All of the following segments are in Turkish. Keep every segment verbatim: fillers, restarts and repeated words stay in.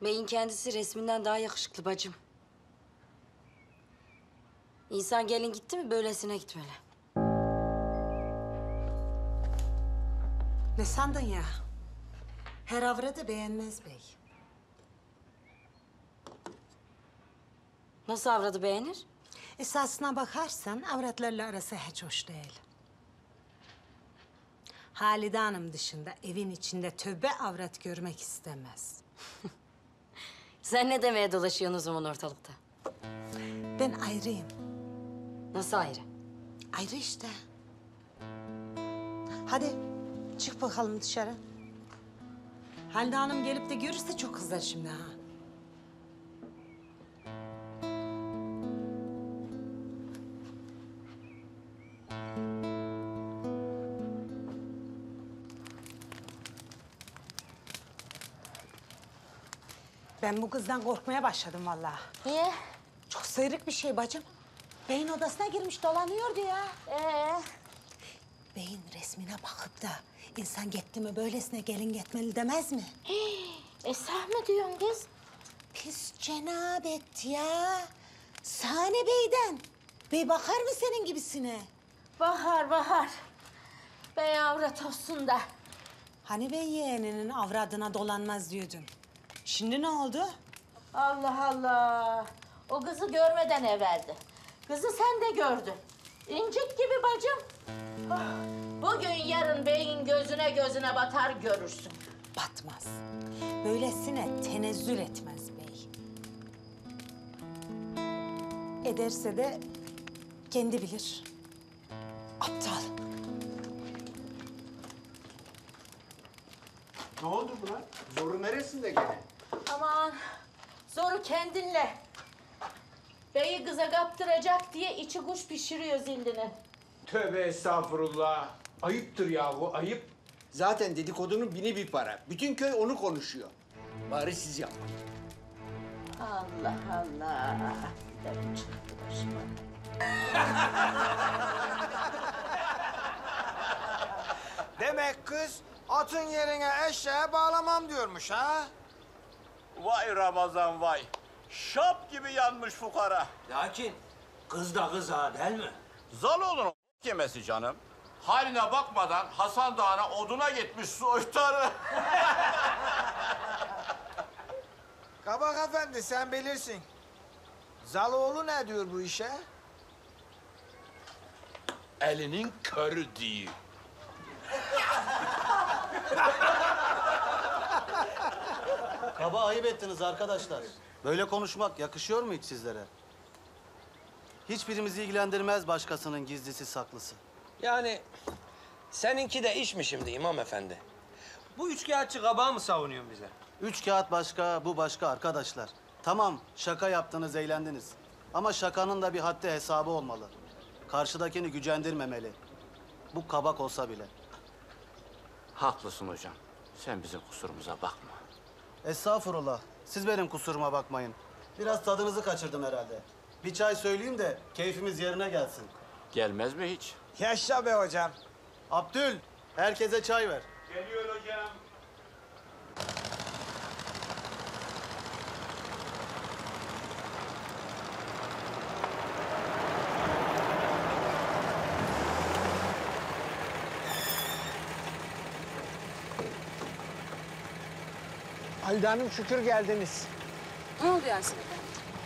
Beyin kendisi resminden daha yakışıklı bacım. İnsan gelin gitti mi böylesine gitmeli. Ne sandın ya? Her avradı beğenmez bey. Nasıl avradı beğenir? Esasına bakarsan avratlarla arası hiç hoş değil. Halide Hanım dışında evin içinde tövbe avrat görmek istemez. Sen ne demeye dolaşıyorsun o zaman ortalıkta? Ben ayrıyım. Nasıl ayrı? Ayrı işte. Hadi çık bakalım dışarı. Halide Hanım gelip de görürse çok kızar şimdi ha. Ben bu kızdan korkmaya başladım vallahi. Niye? Çok sıyrık bir şey bacım. Beyin odasına girmiş dolanıyordu ya. Ee? Beyin resmine bakıp da insan gitti mi böylesine gelin gitmeli demez mi? E sen mi diyorsun kız? Pis cenabet ya. Sahne Bey'den. Bey bakar mı senin gibisine? Bahar, bahar. Bey avrat olsun da. Hani bey yeğeninin avradına dolanmaz diyordun. Şimdi ne oldu? Allah Allah. O kızı görmeden evveldi. Kızı sen de gördün. İncik gibi bacım. Ah, bugün yarın beyin gözüne gözüne batar görürsün. Batmaz. Böylesine tenezzül etmez bey. Ederse de kendi bilir. Aptal. Ne oldu buna? Zoru neresinde gene? Aman zoru kendinle. Beyi kıza kaptıracak diye içi kuş pişiriyor zillini. Tövbe estağfurullah. Ayıptır ya bu, ayıp. Zaten dedikodunun bini bir para. Bütün köy onu konuşuyor. Bari siz yapmayın. Allah Allah. Bir de bu çıktı başıma. Demek kız atın yerine eşeğe bağlamam diyormuş ha? Vay Ramazan vay. Şap gibi yanmış fukara. Lakin kız da kız ha değil mi? Zaloğlu'nun yemesi canım. Haline bakmadan Hasan Dağı'na oduna gitmiş soytarı. Kabak efendi sen bilirsin. Zaloğlu ne diyor bu işe? Elinin körü değil. Kaba ayıp ettiniz arkadaşlar. Böyle konuşmak yakışıyor mu hiç sizlere? Hiçbirimizi ilgilendirmez başkasının gizlisi saklısı. Yani seninki de iş mi şimdi İmam Efendi? Bu üçkağıtçı kabağı mı savunuyorsun bize? Üç kağıt başka, bu başka arkadaşlar. Tamam, şaka yaptınız, eğlendiniz. Ama şakanın da bir haddi hesabı olmalı. Karşıdakini gücendirmemeli. Bu kabak olsa bile. Haklısın hocam. Sen bizim kusurumuza bakma. Estağfurullah. Siz benim kusuruma bakmayın. Biraz tadınızı kaçırdım herhalde. Bir çay söyleyeyim de keyfimiz yerine gelsin. Gelmez mi hiç? Yaşa be hocam. Abdül, herkese çay ver. Geliyor hocam. Halide Hanım şükür geldiniz. Ne oldu Yasin Efendi?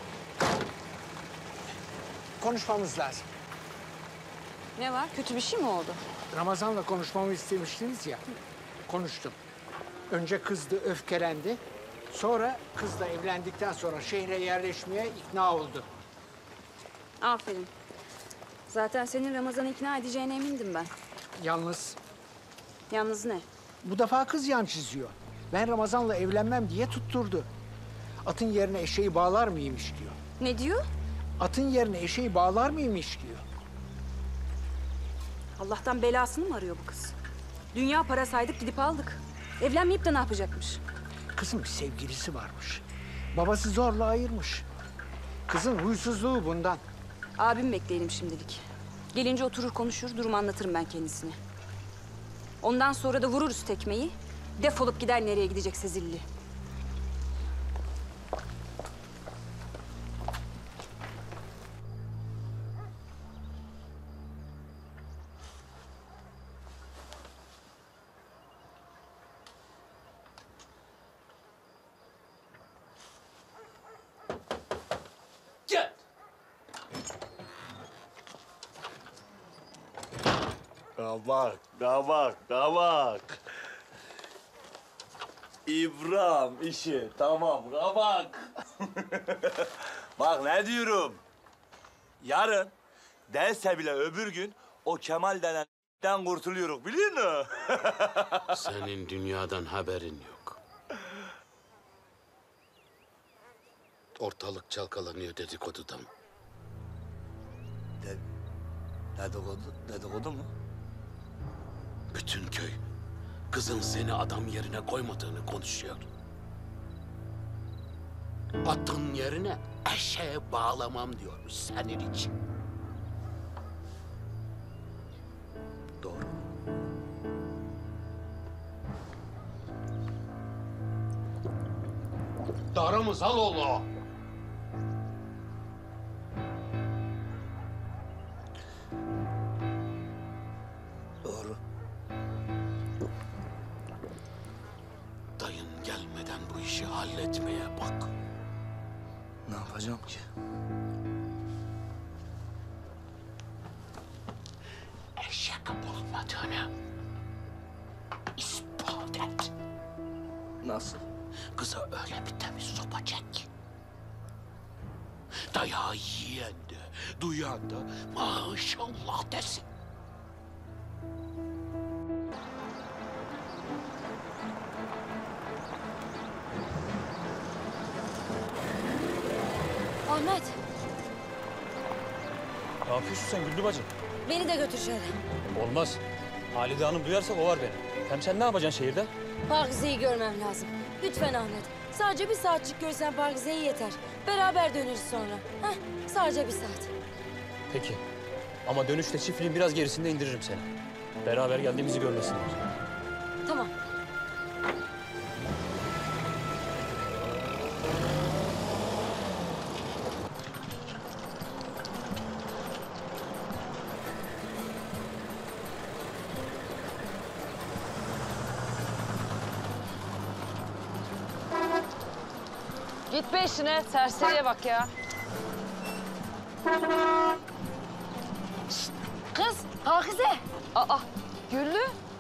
Konuşmamız lazım. Ne var? Kötü bir şey mi oldu? Ramazan'la konuşmamı istemiştiniz ya. Konuştum. Önce kızdı, öfkelendi. Sonra kızla evlendikten sonra şehre yerleşmeye ikna oldu. Aferin. Zaten senin Ramazan'ı ikna edeceğine emindim ben. Yalnız Yalnız ne? bu defa kız yan çiziyor. Ben Ramazan'la evlenmem diye tutturdu. Atın yerine eşeği bağlar mıymış diyor. Ne diyor? Atın yerine eşeği bağlar mıymış diyor. Allah'tan belasını mı arıyor bu kız? Dünya para saydık gidip aldık. Evlenmeyip de ne yapacakmış? Kızın bir sevgilisi varmış. Babası zorla ayırmış. Kızın huysuzluğu bundan. Abim bekleyelim şimdilik. Gelince oturur konuşur, durumu anlatırım ben kendisine. Ondan sonra da vururuz tekmeyi. Defolup gider nereye gidecekse zilli. Kabak, kabak, kabak. İbrahim işi tamam kabak. Bak ne diyorum. Yarın değilse bile öbür gün o Kemal denenden kurtuluyoruz biliyor musun? Senin dünyadan haberin yok. Ortalık çalkalanıyor dedikodudan. De, dedikodu, dedikodu mu? Bütün köy kızın seni adam yerine koymadığını konuşuyor. Atın yerine eşeğe bağlamam diyormuş senin için. Doğru. Doğru mu Zaloğlu? Doğru. Dayın gelmeden bu işi halletmeye bak. Ne yapacağım ki? Eşek olmadığını ispat et. Nasıl? Kıza öyle bir temiz sopa çek ki. Dayağı yiyen de, duyan da maşallah desin. Ahmet, Ne yapıyorsun sen Güllü bacı? beni de götür şehre. Olmaz. Halide Hanım duyarsa kovar beni. Hem sen ne yapacaksın şehirde? Pakize'yi görmem lazım. Lütfen Ahmet. Sadece bir saatçik görsen Pakize'yi yeter. Beraber döneriz sonra. Heh, sadece bir saat. Peki. Ama dönüşte çiftliğin biraz gerisinde indiririm seni. Beraber geldiğimizi görmesinler. Tamam. Git be işine, serseriye bak ya. Şişt, kız, Pakize. Aa, Güllü.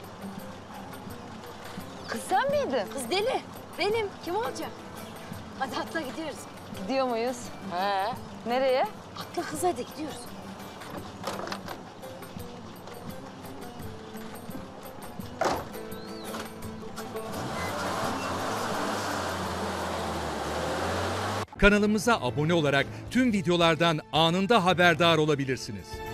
Kız sen miydin? Kız deli. Benim. Kim olacak? Hadi atla gidiyoruz. Gidiyor muyuz? He. Nereye? Atla kız hadi gidiyoruz. Kanalımıza abone olarak tüm videolardan anında haberdar olabilirsiniz.